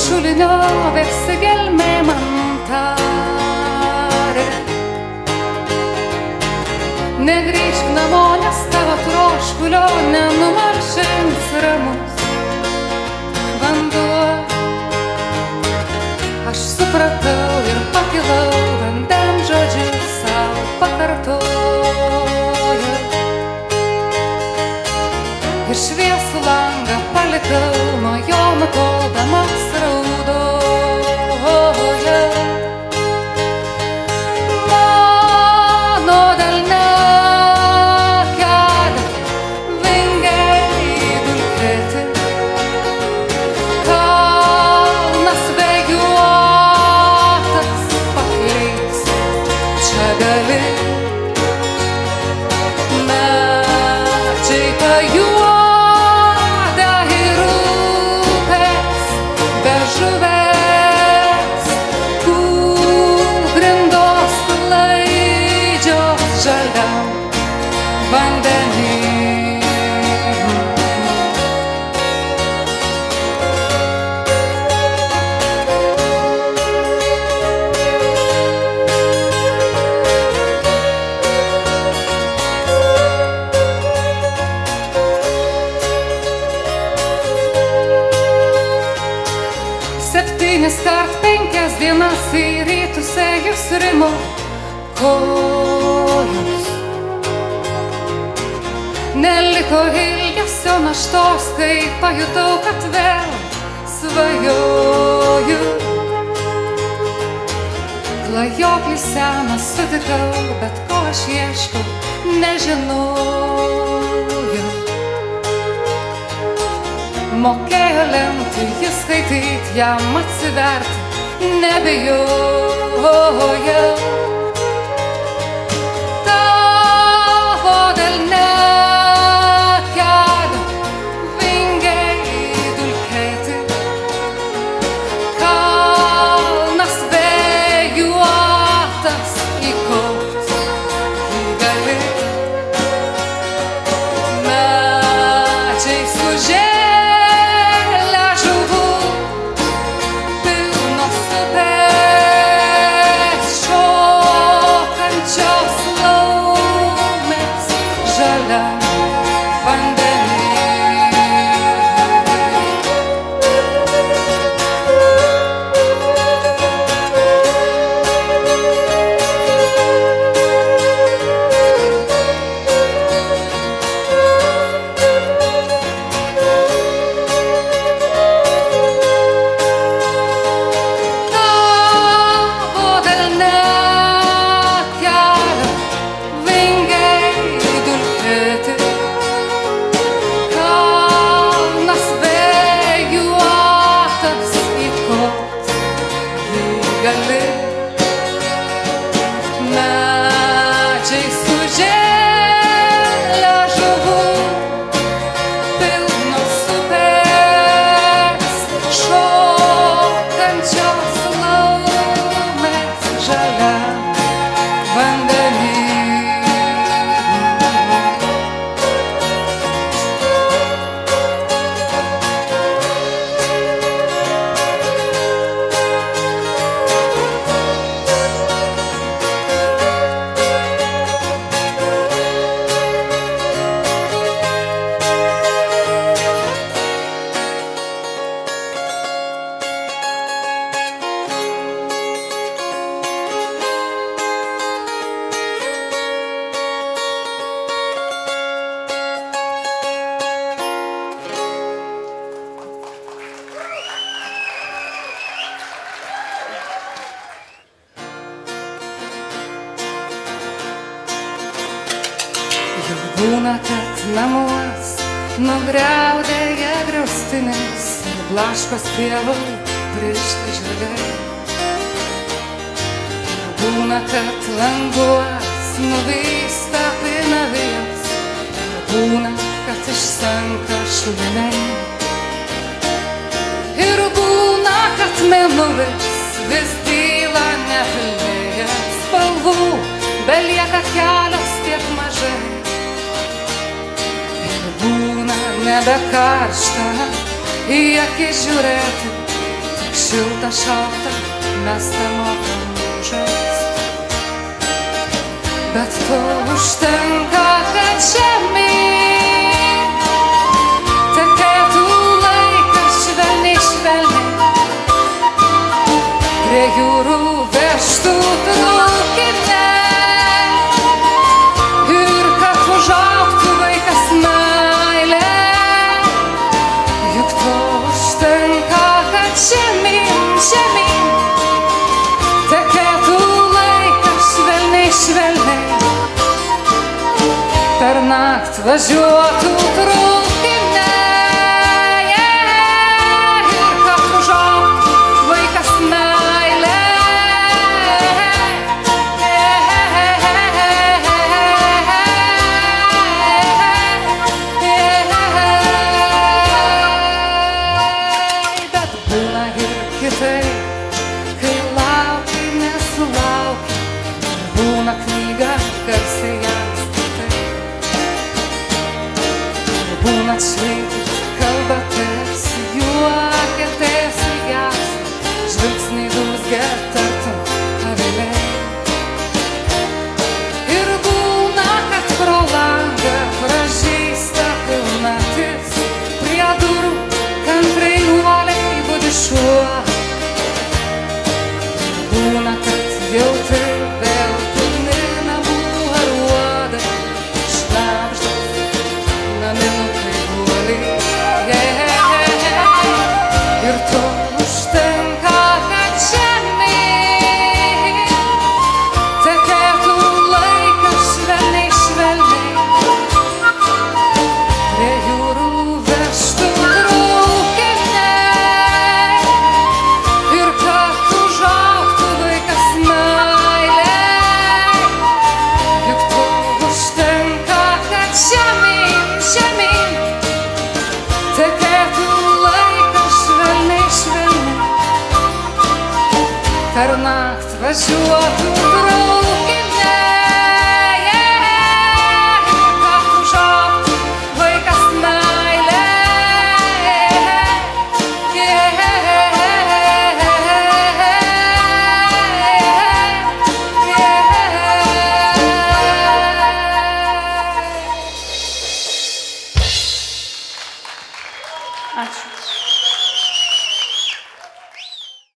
šulinio versi gelmė man tarė. Negrįžk namo, nes tavo troškulio nenumalšins ramus vanduo. Aš supratau ir pakilau, vandens žodžius savo pakartoju. Ir šviesų langą palikau, nuo jo nutoldamas raudoja. Mano delne kelią vingiai dulkėti, kalnas vėjuotas pakleis, čia gali medžiai pajuoda. Kart 5 dienas į rytus ėjus rimo kojos. Neliko ilgesio naštos, kai pajutau, kad vėl svajoju. Klajoklį seną sutikau, bet ko aš ieškau, nežinojau. Mokėjo lemti, jis skaityt, jam atsiverti, nebijojau. Tavo delne kelio vingiai dulkėti, kalnas vėjuotas įkaupt jį gali, medžiai sužė. Būna, kad namuos nugriaudė jie griaustinis ir blaškos pievų prišti žirgai. Būna, kad languos nuvysta pinavijas ir būna, kad išsenka šuliniai. Ir būna, kad mėnulis vis dyla nepilnėja spalvų, belieka kelios tiek mažai. Būna nebekaršta į akis žiūrėti, tik šilta šalta, mes nemokam žaist. Bet to užtenka, kad žemyn tekėtų laikas švelniai švelniai, prie jūrų vežtų traukinė ir kad užaugtų vaikas meilė. Juk to užtenka, kad žemyn, žemyn tekėtų laikas švelniai švelniai, per naktį važiuotų traukinė ir kad užaugtų vaikas meilė. Bet būna ir kitaip, kai lauki, nesulauki, būna knyga garsiai ją skaitai. Būna šveiti, kalbatės, juokėtės ilgiausiai, žvilgsniai dūzgia tartum aviliai. Ir būna, kad pro langą pražysta pilnatis, prie durų kantriai uoliai budi šuo. Būna, kad jauti vėl pilni namų aruodai, šnabžda naminukai guoliai. Ir to užtenka, kad žemyn tekėtų laikas švelniai švelniai, prie jūrų vežtų traukinė ir kad užaugtų vaikas meilė. Juk to užtenka, kad žemyn, žemyn tekėtų laikas švelniai švelniai, per naktį važiuotų traukinė.